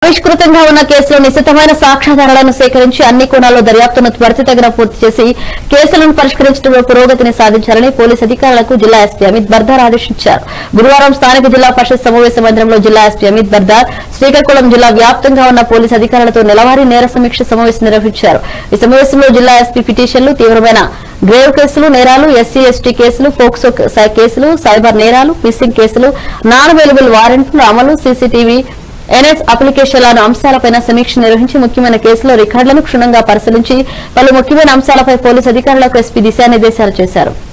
పరిష్కృతంగా ఉన్న కేసులో నిశితమైన సాక్ష్యాధారాలను సేకరించి అన్ని కోణాల్లో దర్యాప్తును త్వరితగతిన పూర్తి చేసి కేసులను పరిష్కరించడంలో పురోగతిని సాధించాలని పోలీసు అధికారులకు జిల్లా ఎస్పీ అమిత్ బర్దార్ ఆదేశించారు. గురువారం స్థానిక జిల్లా పరిషత్ సమావేశ మందిరంలో జిల్లా ఎస్పీ అమిత్ బర్దార్ శ్రీకాకుళం జిల్లా వ్యాప్తంగా ఉన్న పోలీసు అధికారులతో నెలవారీ నేర సమీక్ష సమావేశం నిర్వహించారు. ఈ సమావేశంలో జిల్లా ఎస్పీ పిటిషన్లు, తీవ్రమైన గ్రేవ్ కేసులు, నేరాలు, ఎస్సీ ఎస్టీ కేసులు, ఫోక్సో కేసులు, సైబర్ నేరాలు, మిస్సింగ్ కేసులు, నాన్ అవైలబుల్ వారెంట్ల అమలు, సీసీటీవీ, ఎన్ఎస్ అప్లికేషన్ల అంశాలపై సమీక్ష నిర్వహించి ముఖ్యమైన కేసుల రికార్డులను క్షుణ్ణంగా పరిశీలించి పలు ముఖ్యమైన అంశాలపై పోలీసు అధికారులకు ఎస్పీ దిశానిర్దేశాలు చేశారు.